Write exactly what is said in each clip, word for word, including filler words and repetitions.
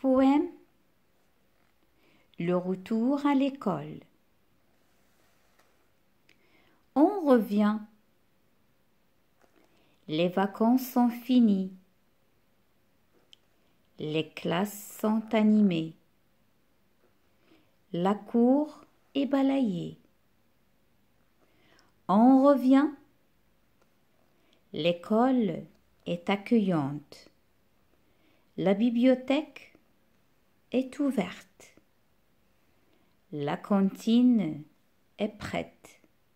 Poème. Le retour à l'école. On revient. Les vacances sont finies. Les classes sont animées. La cour est balayée. On revient. L'école est accueillante. La bibliothèque est ouverte. La cantine est prête.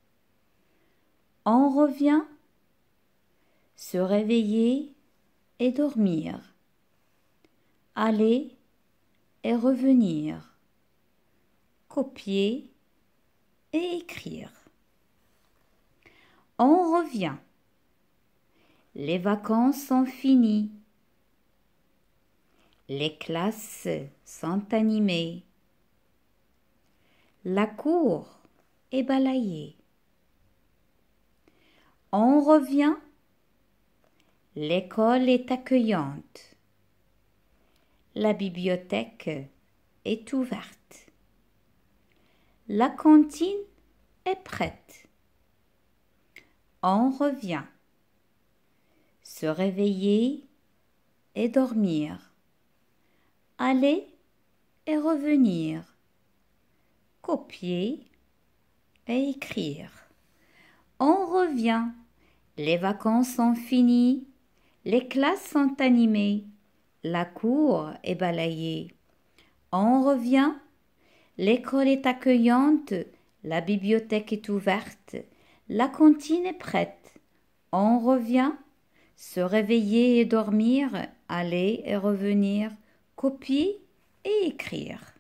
On revient se réveiller et dormir, aller et revenir, copier et écrire. On revient. Les vacances sont finies. Les classes sont animées. La cour est balayée. On revient. L'école est accueillante. La bibliothèque est ouverte. La cantine est prête. On revient. Se réveiller et dormir. Aller et revenir. Copier et écrire. On revient. Les vacances sont finies. Les classes sont animées. La cour est balayée. On revient. L'école est accueillante. La bibliothèque est ouverte. La cantine est prête. On revient. Se réveiller et dormir. Aller et revenir. Copier et écrire.